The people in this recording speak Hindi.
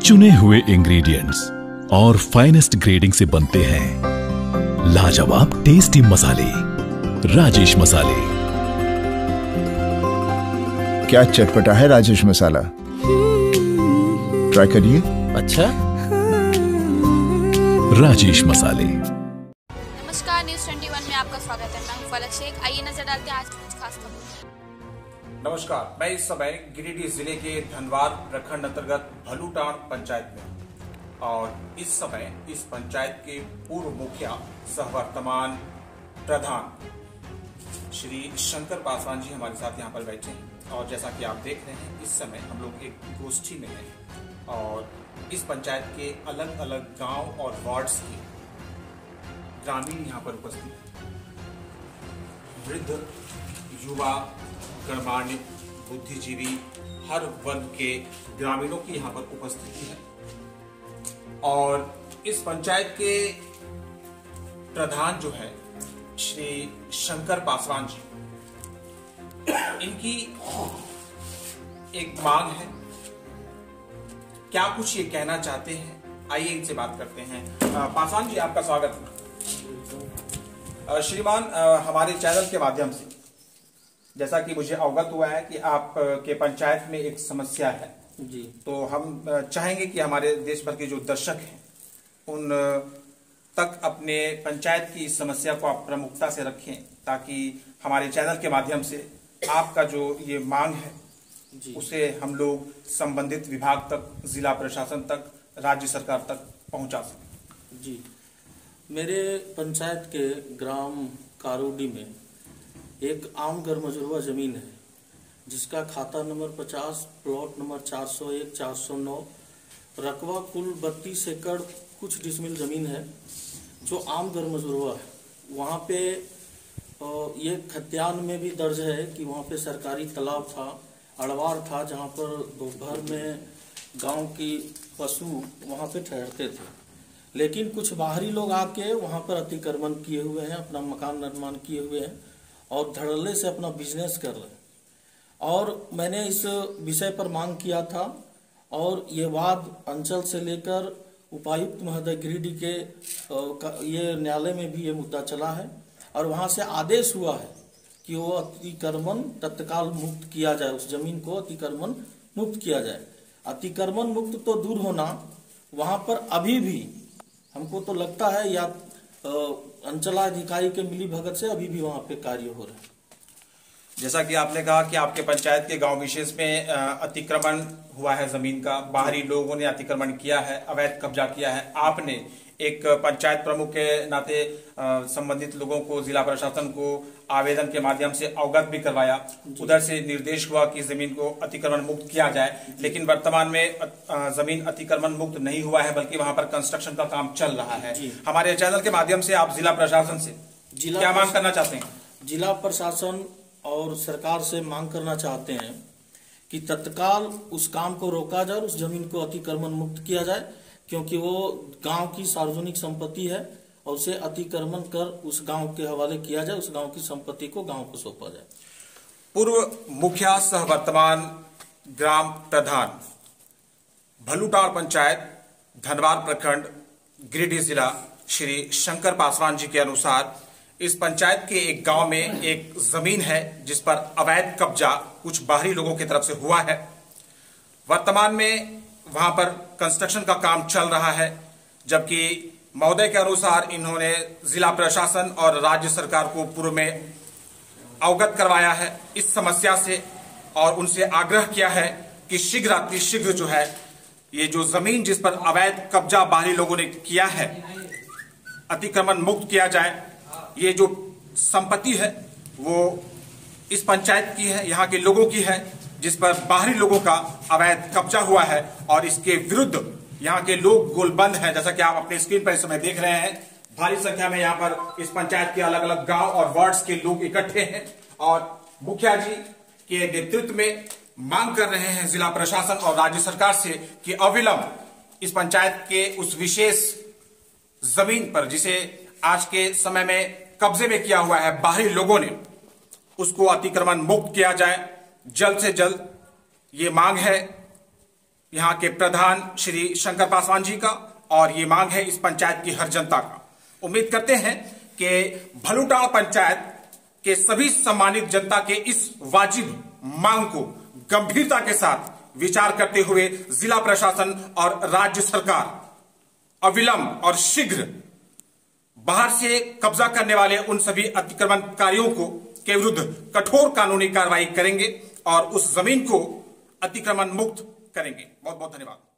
चुने हुए इंग्रेडिएंट्स और फाइनेस्ट ग्रेडिंग से बनते हैं लाजवाब टेस्टी मसाले। राजेश मसाले। क्या चटपटा है राजेश मसाला, ट्राई करिए। अच्छा, राजेश मसाले। नमस्कार, न्यूज़ 21 में आपका स्वागत है। मैं हूं फलक शेख। आइए नजर डालते हैं आज की कुछ खास खबरों। नमस्कार, मैं इस समय गिरिडीह जिले के धनवार प्रखंड अंतर्गत भलूटाण पंचायत में और इस समय इस पंचायत के पूर्व मुखिया सह वर्तमान प्रधान श्री शंकर पासवान जी हमारे साथ यहाँ पर बैठे हैं। और जैसा कि आप देख रहे हैं, इस समय हम लोग एक गोष्ठी में हैं और इस पंचायत के अलग अलग गांव और वार्ड्स के ग्रामीण यहाँ पर उपस्थित हैं। वृद्ध, युवा, गणमान्य, बुद्धिजीवी, हर वर्ग के ग्रामीणों की यहाँ पर उपस्थिति है। और इस पंचायत के प्रधान जो है श्री शंकर पासवान जी, इनकी एक मांग है। क्या कुछ ये कहना चाहते हैं, आइए इनसे बात करते हैं। पासवान जी, आपका स्वागत है। श्रीमान, हमारे चैनल के माध्यम से जैसा कि मुझे अवगत हुआ है कि आप के पंचायत में एक समस्या है जी, तो हम चाहेंगे कि हमारे देश भर के जो दर्शक हैं उन तक अपने पंचायत की इस समस्या को आप प्रमुखता से रखें, ताकि हमारे चैनल के माध्यम से आपका जो ये मांग है जी, उसे हम लोग संबंधित विभाग तक, जिला प्रशासन तक, राज्य सरकार तक पहुंचा सकें। जी। मेरे पंचायत के ग्राम कारोडी में एक आम गरमजरुआ जमीन है जिसका खाता नंबर 50, प्लॉट नंबर 401, 409, रकबा कुल 32 एकड़ कुछ डिसमिल जमीन है जो आम गरमजरुआ है। वहाँ पे ये खतियान में भी दर्ज है कि वहाँ पे सरकारी तालाब था, अड़वार था, जहाँ पर दोपहर में गांव की पशु वहाँ पे ठहरते थे। लेकिन कुछ बाहरी लोग आके वहाँ पर अतिक्रमण किए हुए हैं, अपना मकान निर्माण किए हुए हैं और धड़ल्ले से अपना बिजनेस कर रहे हैं। और मैंने इस विषय पर मांग किया था और ये वाद अंचल से लेकर उपायुक्त महोदय गिरिडीह के ये न्यायालय में भी ये मुद्दा चला है और वहाँ से आदेश हुआ है कि वो अतिक्रमण तत्काल मुक्त किया जाए, उस जमीन को अतिक्रमण मुक्त किया जाए। अतिक्रमण मुक्त तो दूर होना, वहाँ पर अभी भी हमको तो लगता है या अंचलाधिकारी के मिली भगत से अभी भी वहाँ पे कार्य हो रहे हैं। जैसा कि आपने कहा कि आपके पंचायत के गांव विशेष में अतिक्रमण हुआ है जमीन का, बाहरी लोगों ने अतिक्रमण किया है, अवैध कब्जा किया है। आपने एक पंचायत प्रमुख के नाते संबंधित लोगों को, जिला प्रशासन को आवेदन के माध्यम से अवगत भी करवाया। उधर से निर्देश हुआ कि जमीन को अतिक्रमण मुक्त किया जाए, लेकिन वर्तमान में जमीन अतिक्रमण मुक्त नहीं हुआ है, बल्कि वहां पर कंस्ट्रक्शन का काम चल रहा है। हमारे चैनल के माध्यम से आप जिला प्रशासन से क्या मांग करना चाहते हैं? जिला प्रशासन और सरकार से मांग करना चाहते हैं कि तत्काल उस काम को रोका जाए, उस जमीन को अतिक्रमण मुक्त किया जाए, क्योंकि वो गांव की सार्वजनिक संपत्ति है और उसे अतिक्रमण कर उस गांव के हवाले किया जाए, उस गांव की संपत्ति को गांव को सौंपा जाए। पूर्व मुखिया सह वर्तमान ग्राम प्रधान भलूटाण पंचायत धनवार प्रखंड गिरिडीह जिला श्री शंकर पासवान जी के अनुसार इस पंचायत के एक गांव में एक जमीन है जिस पर अवैध कब्जा कुछ बाहरी लोगों की तरफ से हुआ है। वर्तमान में वहां पर कंस्ट्रक्शन का काम चल रहा है, जबकि महोदय के अनुसार इन्होंने जिला प्रशासन और राज्य सरकार को पूर्व में अवगत करवाया है इस समस्या से और उनसे आग्रह किया है कि शीघ्र जो है ये जो जमीन जिस पर अवैध कब्जा बाहरी लोगों ने किया है अतिक्रमण मुक्त किया जाए। ये जो संपत्ति है वो इस पंचायत की है, यहाँ के लोगों की है, जिस पर बाहरी लोगों का अवैध कब्जा हुआ है और इसके विरुद्ध यहाँ के लोग गोलबंद हैं। जैसा कि आप अपने स्क्रीन पर इस समय देख रहे हैं, भारी संख्या में यहाँ पर इस पंचायत के अलग अलग गांव और वार्ड्स के लोग इकट्ठे हैं और मुखिया जी के नेतृत्व में मांग कर रहे हैं जिला प्रशासन और राज्य सरकार से कि अविलंब इस पंचायत के उस विशेष जमीन पर, जिसे आज के समय में कब्जे में किया हुआ है बाहरी लोगों ने, उसको अतिक्रमण मुक्त किया जाए। जल्द से जल्द ये मांग है। यहाँ के प्रधान श्री शंकर पासवान जी का, और ये मांग है इस पंचायत की हर जनता का। उम्मीद करते हैं कि भलुटाड़ पंचायत के सभी सम्मानित जनता के इस वाजिब मांग को गंभीरता के साथ विचार करते हुए जिला प्रशासन और राज्य सरकार अविलंब और शीघ्र बाहर से कब्जा करने वाले उन सभी अतिक्रमणकारियों के विरुद्ध कठोर कानूनी कार्रवाई करेंगे और उस जमीन को अतिक्रमण मुक्त करेंगे। बहुत बहुत धन्यवाद।